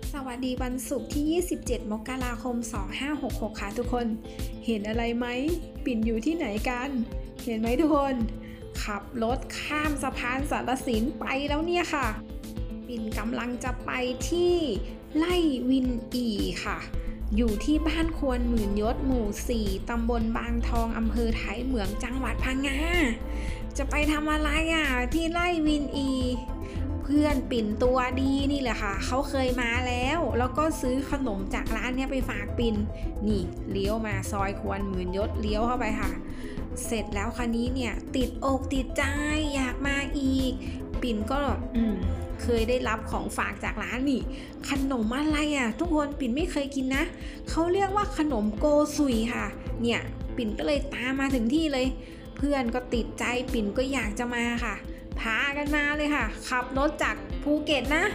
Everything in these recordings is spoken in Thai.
สวัสดีวันศุกร์ที่ 27 มกราคม 2566 ค่ะทุกคน เห็นอะไรไหม ปิ่นอยู่ที่ไหนกัน เห็นไหมทุกคน ขับรถข้ามสะพานสารสินไปแล้วเนี่ยค่ะ ปิ่นกำลังจะไปที่ไร่วินอีค่ะ อยู่ที่บ้านควรหมื่นยศหมู่ 4 ตำบลบางทอง อำเภอท้ายเหมือง จังหวัดพังงา จะไปทำอะไรที่ไร่วินอี เพื่อนปิ่นตัวดีนี่แหละค่ะเขาเคยมาแล้วก็ซื้อขนมจากร้านเนี้ยไปฝากปิ่นนี่เลี้ยวมาซอยควรหมื่นยศเลี้ยวเข้าไปค่ะเสร็จแล้วคันนี้เนี่ยติดอกติดใจอยากมาอีกปิ่นก็เคยได้รับของฝากจากร้านนี่ขนมอะไรทุกคนปิ่นไม่เคยกินนะเขาเรียกว่าขนมโกซุยค่ะเนี่ยปิ่นก็เลยตามมาถึงที่เลยเพื่อนก็ติดใจปิ่นก็อยากจะมาค่ะพากันมาเลยค่ะขับรถจากภูเก็ตนะ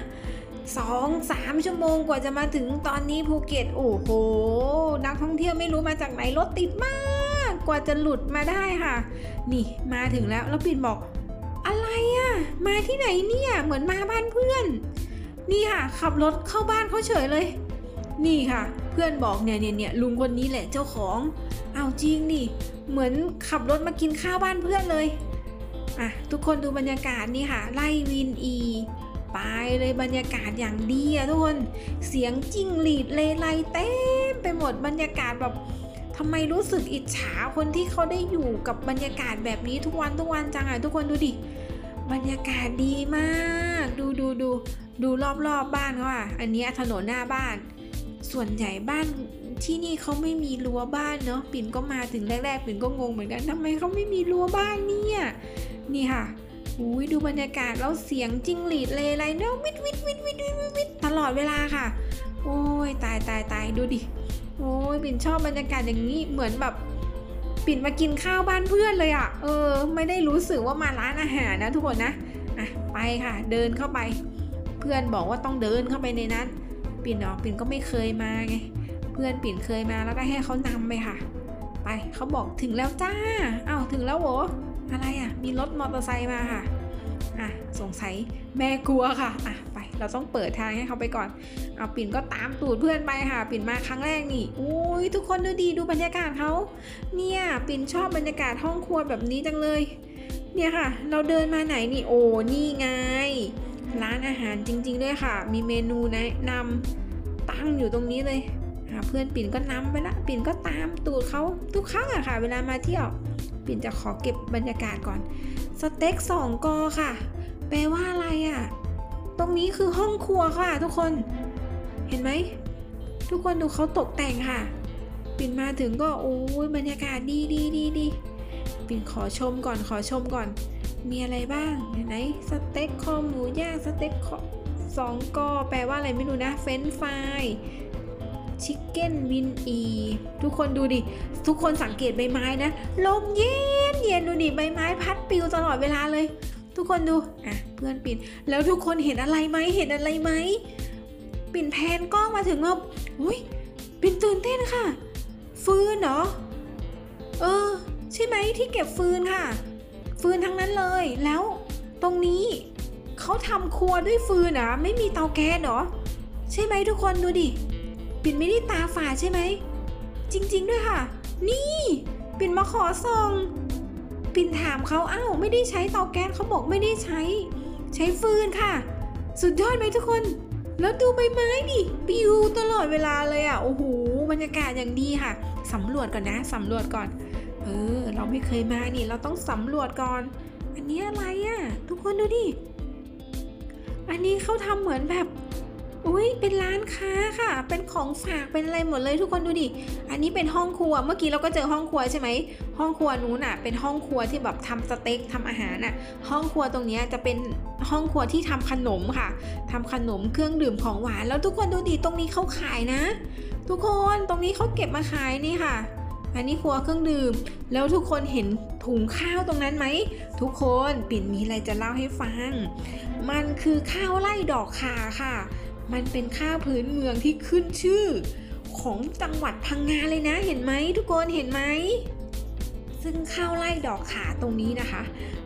2-3 ชั่วโมงกว่าจะมาถึงตอนนี้ภูเก็ตโอ้โหนักท่องเที่ยวไม่รู้มาจากไหนรถติดมากกว่าจะหลุดมาได้ค่ะนี่มาถึงแล้วปิ่นบอกอะไรมาที่ไหนเนี่ยเหมือนมาบ้านเพื่อนนี่ค่ะขับรถเข้าบ้านเขาเฉยเลยนี่ค่ะเพื่อนบอกเนี่ยลุงคนนี้แหละเจ้าของเอาจริงนี่เหมือนขับรถมากินข้าวบ้านเพื่อนเลยทุกคนดูบรรยากาศนี่ค่ะไล่วินอีไปเลยบรรยากาศอย่างดีทุกคนเสียงจิ้งหรีดเลไลเต็มไปหมดบรรยากาศแบบทำไมรู้สึกอิจฉาคนที่เขาได้อยู่กับบรรยากาศแบบนี้ทุกวันจังทุกคนดูดิบรรยากาศดีมากดูรอบบ้านเขาอันนี้ถนนหน้าบ้านส่วนใหญ่บ้านที่นี่เขาไม่มีรั้วบ้านเนาะปิ่นก็มาถึงแรกๆปิ่นก็งงเหมือนกันทำไมเขาไม่มีรั้วบ้านเนี่ยนี่ค่ะดูบรรยากาศแล้วเสียงจิ้งหรีดเลไลเนาะวิดตลอดเวลาค่ะโอ้ยตายดูดิโอ้ยปิ่นชอบบรรยากาศอย่างนี้เหมือนแบบปิ่นมากินข้าวบ้านเพื่อนเลยไม่ได้รู้สึกว่ามาร้านอาหารนะทุกคนนะไปค่ะเดินเข้าไปเพื่อนบอกว่าต้องเดินเข้าไปในนั้นปิ่นก็ไม่เคยมาไงเพื่อนปิ่นเคยมาแล้วก็ให้เขานำไปค่ะไปเขาบอกถึงแล้วจ้าถึงแล้วโหอะไรมีรถมอเตอร์ไซค์มาค่ะสงสัยแม่กลัวค่ะไปเราต้องเปิดทางให้เขาไปก่อนปิ่นก็ตามตูดเพื่อนไปค่ะปิ่นมาครั้งแรกนี่อุ้ยทุกคนดูบรรยากาศเขาเนี่ยปิ่นชอบบรรยากาศห้องครัวแบบนี้จังเลยเนี่ยค่ะเราเดินมาไหนนี่นี่ไงร้านอาหารจริงๆด้วยค่ะมีเมนูแนะนำตั้งอยู่ตรงนี้เลยเพื่อนปิ่นก็นำไปละปิ่นก็ตามตูดเขาทุกครั้งค่ะเวลามาเที่ยวปิ่นจะขอเก็บบรรยากาศก่อนสเต็ก2 กอค่ะแปลว่าอะไรตรงนี้คือห้องครัวค่ะทุกคนเห็นไหมทุกคนดูเขาตกแต่งค่ะปิ่นมาถึงก็โอ้ยบรรยากาศดีปิ่นขอชมก่อนมีอะไรบ้างเห็นไหมสเต็กคอหมูย่างสเต็ก2 กอแปลว่าอะไรไม่รู้นะเฟรนช์ฟรายชิคเก้นวินอีทุกคนดูดิทุกคนสังเกตใบไม้นะลมเย็นดูดิใบไม้พัดปลิวตลอดเวลาเลยทุกคนดูเพื่อนปิ่นแล้วทุกคนเห็นอะไรไหมปิ่นแพนกล้องมาถึงว่าอุ้ยปิ่นตื่นเต้นค่ะฟืนเหรอใช่ไหมที่เก็บฟืนค่ะฟืนทั้งนั้นเลยแล้วตรงนี้เขาทำครัวด้วยฟืนไม่มีเตาแก๊สเหรอใช่ไหมทุกคนดูดิปิ่นไม่ได้ตาฝาดใช่ไหมจริงๆด้วยค่ะนี่ปิ่นมาขอส่องปิ่นถามเขาไม่ได้ใช้เตาแก๊สเขาบอกไม่ได้ใช้ฟืนค่ะสุดยอดไหมทุกคนแล้วดูใบไม้ดิปิวตลอดเวลาเลยโอ้โหบรรยากาศอย่างดีค่ะสำรวจก่อนเราไม่เคยมานี่เราต้องสำรวจก่อนอันนี้อะไรทุกคนดูดิอันนี้เขาทำเหมือนแบบเป็นร้านค้าค่ะเป็นของฝากเป็นอะไรหมดเลยทุกคนดูดิอันนี้เป็นห้องครัวเมื่อกี้เราก็เจอห้องครัวใช่ไหมห้องครัวนู้นเป็นห้องครัวที่แบบทำสเต็กทำอาหารห้องครัวตรงนี้จะเป็นห้องครัวที่ทำขนมค่ะทำขนมเครื่องดื่มของหวานแล้วทุกคนดูดิตรงนี้เขาขายนะทุกคนตรงนี้เขาเก็บมาขายนี่ค่ะอันนี้ครัวเครื่องดื่มแล้วทุกคนเห็นถุงข้าวตรงนั้นไหมทุกคนปิ่นมีอะไรจะเล่าให้ฟังมันคือข้าวไร่ดอกข่าค่ะมันเป็นข้าวพื้นเมืองที่ขึ้นชื่อของจังหวัดพังงาเลยนะเห็นไหมทุกคนเห็นไหมซึ่งข้าวไร่ดอกข่าตรงนี้นะคะ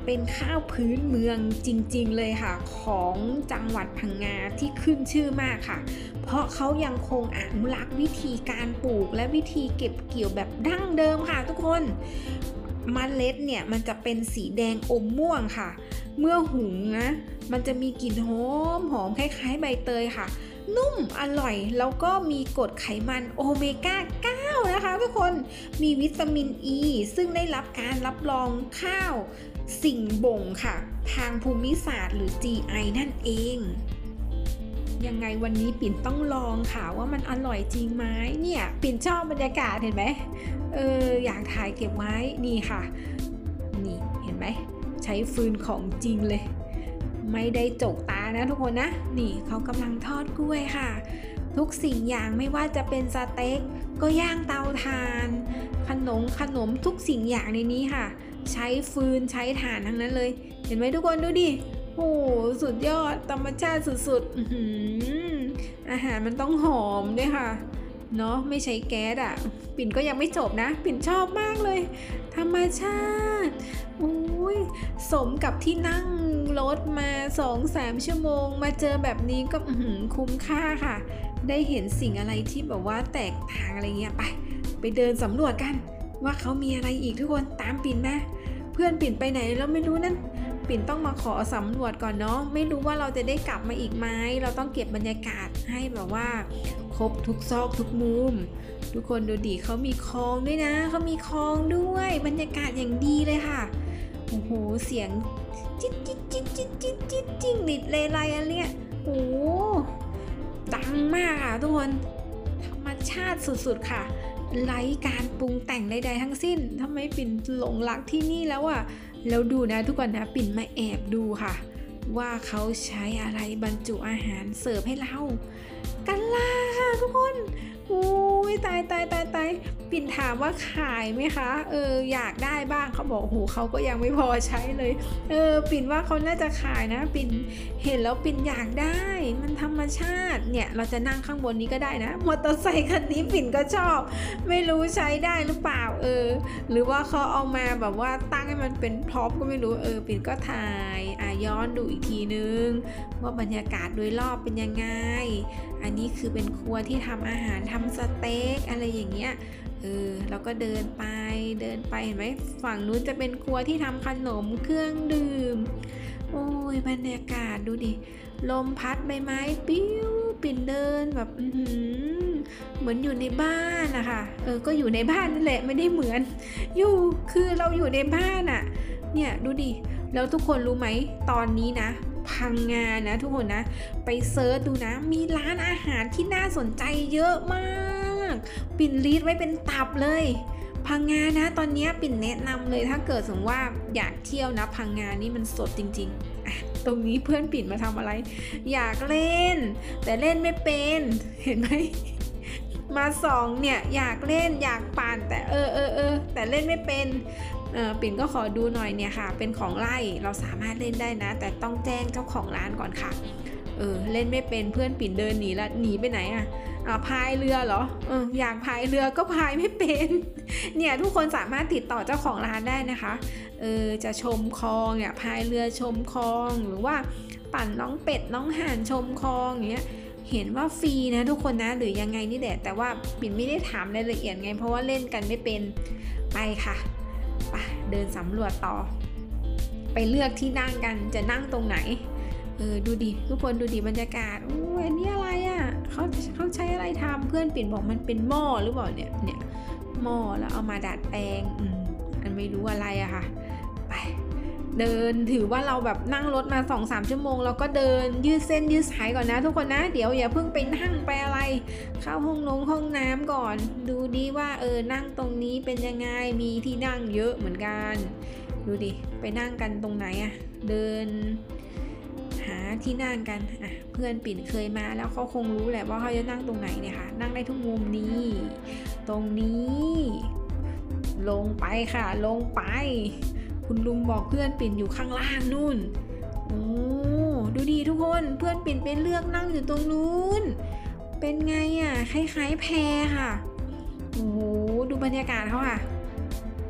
เป็นข้าวพื้นเมืองจริงๆเลยค่ะของจังหวัดพังงาที่ขึ้นชื่อมากค่ะเพราะเขายังคงอนุรักษ์วิธีการปลูกและวิธีเก็บเกี่ยวแบบดั้งเดิมค่ะทุกคนเมล็ดเนี่ยมันจะเป็นสีแดงอมม่วงค่ะเมื่อหุงนะมันจะมีกลิ่นหอมคล้ายๆใบเตยค่ะนุ่มอร่อยแล้วก็มีกรดไขมันโอเมก้า 9นะคะทุกคนมีวิตามินอ e, ซึ่งได้รับการรับรองข้าวสิ่งบ่งค่ะทางภูมิศาสตร์หรือ GI นั่นเองยังไงวันนี้ปิ่นต้องลองค่ะว่ามันอร่อยจริงไหมเนี่ยปิ่นชอบบรรยากาศเห็นไหมอยากถ่ายเก็บไว้นี่ค่ะนี่เห็นไหมใช้ฟืนของจริงเลยไม่ได้จกตานะทุกคนนะนี่เขากำลังทอดกล้วยค่ะทุกสิ่งอย่างไม่ว่าจะเป็นสเต็กก็ย่างเตาถ่านขนมทุกสิ่งอย่างในนี้ค่ะใช้ฟืนใช้ถ่านทั้งนั้นเลยเห็นไหมทุกคนดูดิโอ้สุดยอดธรรมชาติสุดๆอาหารมันต้องหอมด้วยค่ะเนาะไม่ใช้แก๊สอ่ะปิ่นก็ยังไม่จบนะปิ่นชอบมากเลยธรรมชาติสมกับที่นั่งรถมา 2-3 ชั่วโมงมาเจอแบบนี้ก็คุ้มค่าค่ะได้เห็นสิ่งอะไรที่แบบว่าแตกต่างอะไรเงี้ยไปเดินสำรวจกันว่าเขามีอะไรอีกทุกคนตามปิ่นมาเพื่อนปิ่นไปไหนแล้วไม่รู้นั่นปิ่นต้องมาขอสำรวจก่อนเนาะไม่รู้ว่าเราจะได้กลับมาอีกไหมเราต้องเก็บบรรยากาศให้แบบว่าครบทุกซอกทุกมุมทุกคนดูดิเขามีคลองด้วยนะเขามีคลองด้วยบรรยากาศอย่างดีเลยค่ะโอ้โหเสียงจิ๊ดจิ๊ดจิ๊ดจิ๊ดจิ๊ดจิ๊ดจิ้งหรีดเลไลอะไรเนี่ยโอ้ดังมากค่ะทุกคนธรรมชาติสุดๆค่ะไร้การปรุงแต่งใดๆทั้งสิ้นทำไมปิ่นหลงรักที่นี่แล้วอ่ะแล้วดูนะทุกคนนะปิ่นมาแอบดูค่ะว่าเขาใช้อะไรบรรจุอาหารเสิร์ฟให้เรากะลาค่ะทุกคนโอ้ยตายปิ่นถามว่าขายไหมคะอยากได้บ้างเขาบอกโอ้โหเขาก็ยังไม่พอใช้เลยปิ่นว่าเขาน่าจะขายนะปิ่นเห็นแล้วปิ่นอยากได้มันธรรมชาติเนี่ยเราจะนั่งข้างบนนี้ก็ได้นะมอเตอร์ไซค์คันนี้ปิ่นก็ชอบไม่รู้ใช้ได้หรือเปล่าหรือว่าเขาเอามาแบบว่าตั้งให้มันเป็นพร็อพก็ไม่รู้ปิ่นก็ถ่ายย้อนดูอีกทีนึงว่าบรรยากาศโดยรอบเป็นยังไงอันนี้คือเป็นครัวที่ทำอาหารทำสเต็กอะไรอย่างเงี้ยเราก็เดินไปเห็นไหมฝั่งนู้นจะเป็นครัวที่ทำขนมเครื่องดื่มโอ้ยบรรยากาศดูดิลมพัดใบไม้ปิ้วปิ่นเดินแบบเหมือนอยู่ในบ้านนะคะก็อยู่ในบ้านนั่นแหละไม่ได้เหมือนคือเราอยู่ในบ้านอ่ะเนี่ยดูดิแล้วทุกคนรู้ไหมตอนนี้นะพังงานะทุกคนนะไปเซิร์ชดูนะมีร้านอาหารที่น่าสนใจเยอะมากปิ่นลิสต์ไว้เป็นตับเลยพังงานะตอนนี้ปิ่นแนะนำเลยถ้าเกิดสมมติว่าอยากเที่ยวนะพังงานี่มันสดจริงๆตรงนี้เพื่อนปิ่นมาทำอะไรอยากเล่นแต่เล่นไม่เป็นเห็นไหมมา2เนี่ยอยากเล่นอยากปั่นแต่แต่เล่นไม่เป็นปิ่นก็ขอดูหน่อยเนี่ยค่ะเป็นของไล่เราสามารถเล่นได้นะแต่ต้องแจ้งเจ้าของร้านก่อนค่ะเล่นไม่เป็นเพื่อนปิ่นเดินหนีละหนีไปไหนพายเรือเหรออยากพายเรือก็พายไม่เป็นเนี่ยทุกคนสามารถติดต่อเจ้าของร้านได้นะคะจะชมคลองเนี่ยพายเรือชมคลองหรือว่าปั่นน้องเป็ดน้องห่านชมคลองอย่างเงี้ยเห็นว่าฟรีนะทุกคนนะหรือยังไงนี่แหละแต่ว่าปิ่นไม่ได้ถามรายละเอียดไงเพราะว่าเล่นกันไม่เป็นไปค่ะไปเดินสำรวจต่อไปเลือกที่นั่งกันจะนั่งตรงไหนดูดิทุกคนดูดิบรรยากาศอันนี้อะไรอ่ะเขาใช้อะไรทำเพื่อนปิ่นบอกมันเป็นหม้อหรือเปล่าเนี่ยหม้อแล้วเอามาดัดแปลงอันไม่รู้อะไรอะค่ะไปเดินถือว่าเราแบบนั่งรถมา 2-3 ชั่วโมงเราก็เดินยืดเส้นยืดสายก่อนนะทุกคนนะเดี๋ยวอย่าเพิ่งไปนั่งไปอะไรเข้าห้องน้ำก่อนดูดีว่านั่งตรงนี้เป็นยังไงมีที่นั่งเยอะเหมือนกันดูดิไปนั่งกันตรงไหนอะเดินหาที่นั่งกันเพื่อนปิ่นเคยมาแล้วเขาคงรู้แหละว่าเขาจะนั่งตรงไหนเนี่ยค่ะนั่งได้ทุกมุมนี้ตรงนี้ลงไปค่ะลงไปคุณลุงบอกเพื่อนปิ่นอยู่ข้างล่างนู่นโอ้ดูดีทุกคนเพื่อนปิ่นไปเลือกนั่งอยู่ตรงนู้นเป็นไงคล้ายๆแพค่ะโอ้โหดูบรรยากาศเขาค่ะ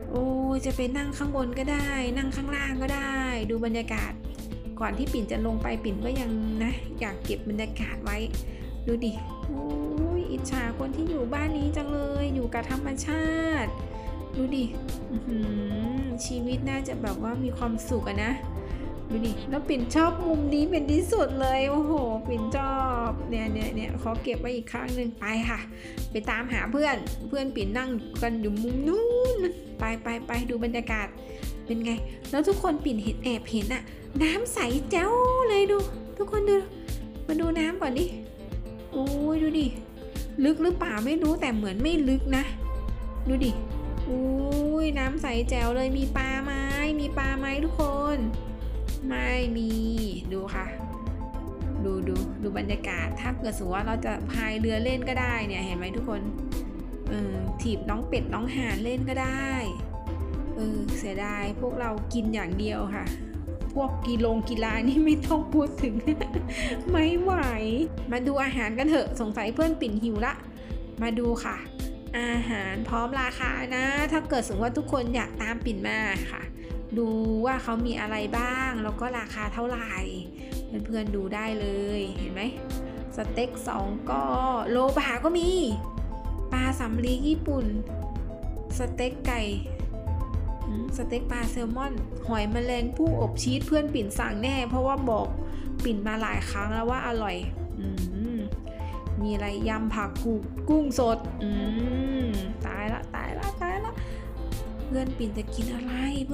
โอ้จะไปนั่งข้างบนก็ได้นั่งข้างล่างก็ได้ดูบรรยากาศก่อนที่ปิ่นจะลงไปปิ่นก็ยังนะอยากเก็บบรรยากาศไว้ดูดิโอ้ยอิจฉาคนที่อยู่บ้านนี้จังเลยอยู่กับธรรมชาติดูดิชีวิตน่าจะแบบว่ามีความสุขอะนะดูดิแล้วปิ่นชอบมุมนี้เป็นที่สุดเลยโอ้โหปิ่นชอบเนี่ยขอเก็บไว้อีกครั้งหนึ่งไปค่ะไปตามหาเพื่อนปิ่นนั่งกันอยู่มุมนู้นไปดูบรรยากาศเป็นไงแล้วทุกคนปิ่นเห็นแอบเห็นอะน้ำใสแจ๋วเลยดูทุกคนดูมาดูน้ำก่อนดิโอ้ยดูดิลึกหรือเปล่าไม่รู้แต่เหมือนไม่ลึกนะดูดิอุ้ยน้ำใสแจ๋วเลยมีปลาไหมทุกคนไม่มีดูค่ะดูบรรยากาศถ้าเกิดสมมติว่าเราจะพายเรือเล่นก็ได้เนี่ยเห็นไหมทุกคนถีบน้องเป็ดน้องห่านเล่นก็ได้เสียดายพวกเรากินอย่างเดียวค่ะพวกกีฬานี่ไม่ต้องพูดถึง ไม่ไหวมาดูอาหารกันเถอะสงสัยเพื่อนปิ่นหิวละมาดูค่ะอาหารพร้อมราคานะถ้าเกิดสมมติว่าทุกคนอยากตามปิ่นมาค่ะดูว่าเขามีอะไรบ้างแล้วก็ราคาเท่าไหร่เพื่อนๆดูได้เลยเห็นไหมสเต็ก2ก็โลบาก็มีปลาสำลีญี่ปุ่นสเต็กไก่สเต็กปลาแซลมอนหอยแมลงภู่อบชีสเพื่อนปิ่นสั่งแน่เพราะว่าบอกปิ่นมาหลายครั้งแล้วว่าอร่อยมีอะไรยำผักกุ้งสดตายละเพื่อนปิ่นจะกินอะไร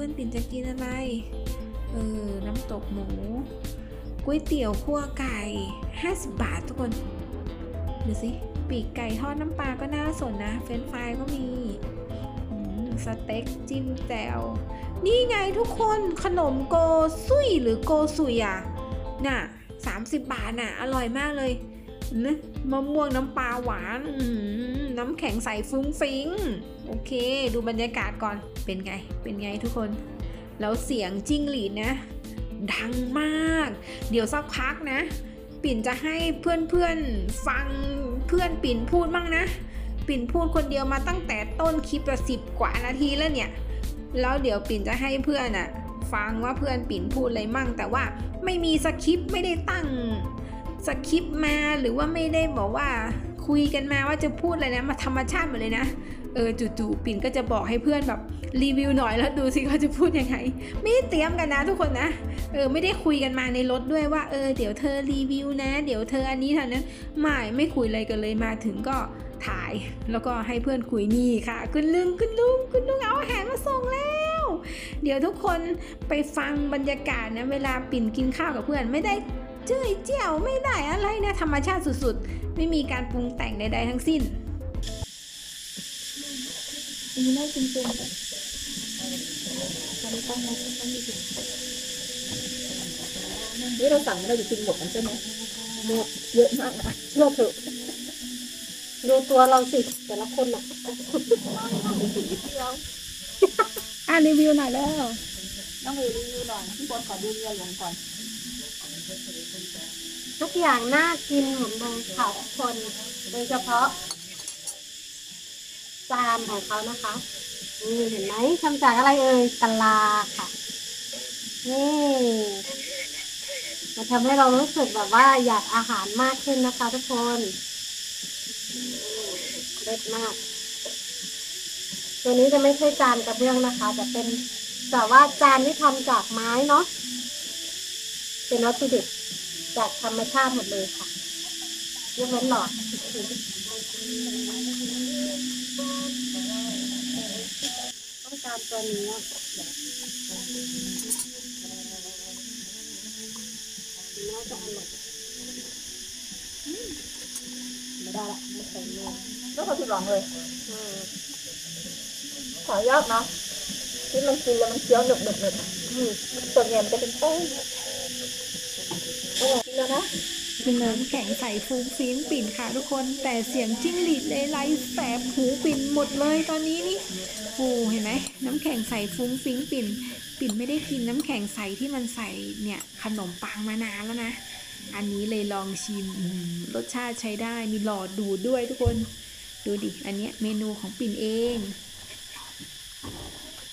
น้ำตกหมูก๋วยเตี๋ยวคั่วไก่50 บาททุกคนดูสิปีกไก่ทอดน้ำปลาก็น่าสนนะเฟรนช์ฟรายก็มีสเต็กจิ้มแจ่วนี่ไงทุกคนขนมโกซุยหรือโกซุยอ่ะน่ะ30 บาทน่ะอร่อยมากเลยนะมะม่วงน้ำปลาหวานน้ำแข็งใสฟุ้งฟิ้งโอเคดูบรรยากาศก่อนเป็นไงทุกคนแล้วเสียงจิ้งหรีดนะดังมากเดี๋ยวสักพักนะปิ่นจะให้เพื่อนฟังเพื่อนปิ่นพูดมั่งนะปิ่นพูดคนเดียวมาตั้งแต่ต้นคลิปละ10 กว่านาทีแล้วเนี่ยแล้วเดี๋ยวปิ่นจะให้เพื่อนฟังว่าเพื่อนปิ่นพูดอะไรมั่งแต่ว่าไม่มีสคริปต์ไม่ได้ตั้งสคริปต์มาหรือว่าไม่ได้บอกว่าคุยกันมาว่าจะพูดอะไรนะมาธรรมชาติหมดเลยนะจู่ๆปิ่นก็จะบอกให้เพื่อนแบบรีวิวหน่อยแล้วดูสิเขาจะพูดยังไงไม่ได้เตรียมกันนะทุกคนนะไม่ได้คุยกันมาในรถด้วยว่าเดี๋ยวเธอรีวิวนะเดี๋ยวเธออันนี้เท่านั้นไม่คุยอะไรกันเลยมาถึงก็ถ่ายแล้วก็ให้เพื่อนคุยนี่ค่ะคุณลุงเอาอาหารมาส่งแล้วเดี๋ยวทุกคนไปฟังบรรยากาศนะเวลาปิ่นกินข้าวกับเพื่อนไม่ได้เจียวไม่ได้อะไรนะธรรมชาติสุดๆไม่มีการปรุงแต่งใดๆทั้งสิ้นนี่น่ากินเกินนี่เราสั่งเราจะกินหมดกันใช่ไหมหมดเยอะมากนะเชื่อเถอะดูตัวเราสิแต่ละคนน่ะรีวิวหน่อยแล้วต้องรีวิวหน่อยพี่บอลขอดูเงินลงก่อนทุกอย่างน่ากินหมดเลยค่ะทุกคนโดยเฉพาะจานของเขานะคะนี่เห็นไหมทำจากอะไรกะลาค่ะนี่มันทำให้เรารู้สึกแบบว่าอยากอาหารมากขึ้นนะคะทุกคนเด็ดมากตัวนี้จะไม่ใช่จานกระเบื้องนะคะจะเป็นแต่ว่าจานที่ทำจากไม้เนาะเป็นวัตถุดิบจากธรรมชาติหมดเลยค่ะยกเว้นหลอดต้องการตัวนี้น่าจะอร่อยไม่ได้ละไม่ใส่เนื้อแล้วเขาผิดหวังเลยขอยากนะที่มันกินแล้วมันเคี้ยวหนึบส่วนใหญ่มันจะเป็นแป้งกินแล้วนะเป็นน้ำแข็งใสฟุ้งฟิ้งปิ่นค่ะทุกคนแต่เสียงจิ้งหรีดเลไลแสบหูปิ่นหมดเลยตอนนี้นี่โอ้เห็นไหมน้ำแข็งใสฟุ้งฟิ้งปิ่นไม่ได้กินน้ำแข็งใสที่มันใส่เนี่ยขนมปังมานานแล้วนะอันนี้เลยลองชิมรสชาติใช้ได้มีหลอดดูดด้วยทุกคนดูดิอันเนี้ยเมนูของปิ่นเอง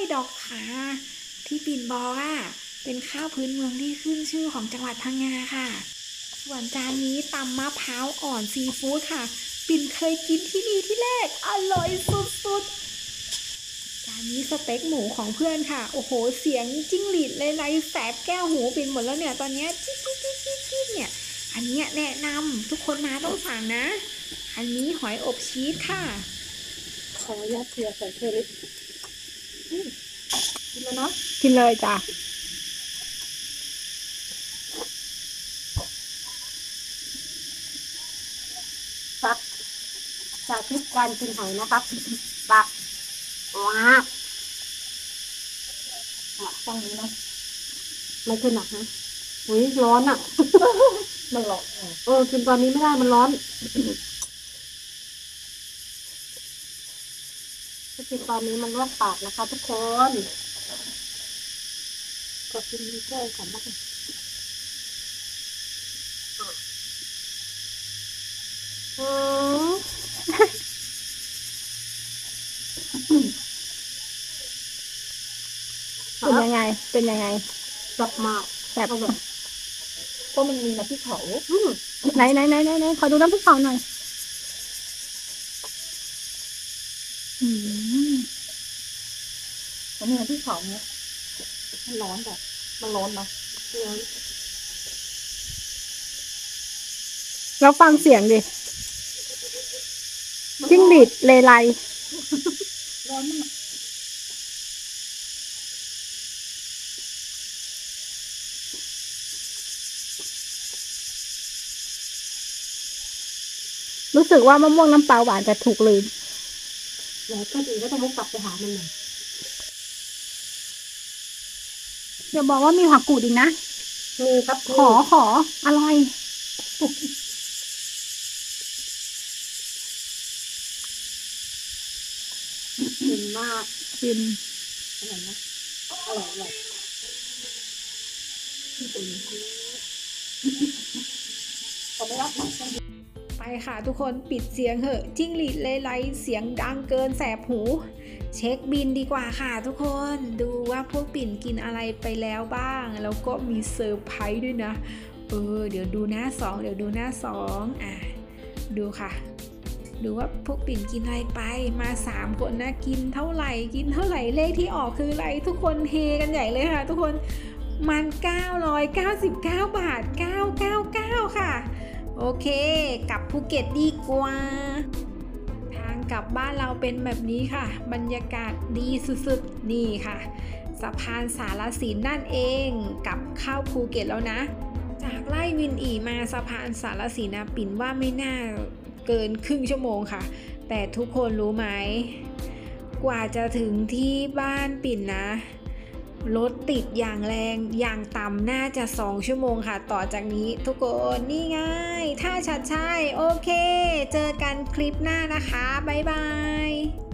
ดอกขาที่ปิ่นบอกเป็นข้าวพื้นเมืองที่ขึ้นชื่อของจังหวัดพังงาค่ะส่วนจานนี้ตำมะพร้าวอ่อนซีฟู้ดค่ะปิ่นเคยกินที่นี่ที่แรกอร่อยสุดๆจานนี้สเต็กหมูของเพื่อนค่ะโอ้โหเสียงจิ้งหรีดเลยไรแสบแก้วหูปิ่นหมดแล้วเนี่ยตอนนี้จิ๊ดเนี่ยอันนี้แนะนำทุกคนมาต้องสั่งนะอันนี้หอยอบชีสค่ะขอยัดเกลือใส่เทลิสกินแล้วเนาะกินเลยจ้ะตักจากคลิปการกินหอยนะครับตักว้าต้องนี้นะไม่ขึ้นหนักนะอุ้ยร้อนมันร้อนกินตอนนี้ไม่ได้มันร้อนถ้ากินตอนนี้มันลวกปากนะคะทุกคนก็กินมีแค่ก่อนนะคะเป็นยังไงจับมากแบบก็มันมีน้ำพริกเผาไหนขอดูน้ำพริกเผาหน่อยแล้วมีน้ำพริกเผาเนี่ยมันร้อนแบบมันร้อนนะแล้วฟังเสียงดิจิ้งหรีดเลไลร้อนมากรู้สึกว่ามะม่วงน้ำปลาหวานจะถูกลืมแล้วก็ดีก็ต้องกลับไปหามันหน่อยเดี๋ยวบอกว่ามีผักกูดอีกนะมีครับขออร่อยกินมากกินอร่อยนะอร่อยขอไม่รับไปค่ะทุกคนปิดเสียงเหอะจิ้งหรีดเลไลเสียงดังเกินแสบหูเช็คบินดีกว่าค่ะทุกคนดูว่าพวกปิ่นกินอะไรไปแล้วบ้างแล้วก็มีเซอร์ไพรส์ด้วยนะเดี๋ยวดูหน้า2ดูค่ะดูว่าพวกปิ่นกินอะไรไปมา3คนนะกินเท่าไหร่เลขที่ออกคืออะไรทุกคนเฮกันใหญ่เลยค่ะทุกคนมัน999 บาท999ค่ะโอเคกลับภูเก็ตดีกว่าทางกลับบ้านเราเป็นแบบนี้ค่ะบรรยากาศดีสุดๆนี่ค่ะสะพานสารสินนั่นเองกลับเข้าภูเก็ตแล้วนะจากไล่วินอีมาสะพานสารสินปิ่นว่าไม่น่าเกินครึ่งชั่วโมงค่ะแต่ทุกคนรู้ไหมกว่าจะถึงที่บ้านปิ่นนะรถติดอย่างแรงอย่างต่ำน่าจะ2 ชั่วโมงค่ะต่อจากนี้ทุกคนนี่ไงถ้าชัดใช่โอเคเจอกันคลิปหน้านะคะบ๊ายบาย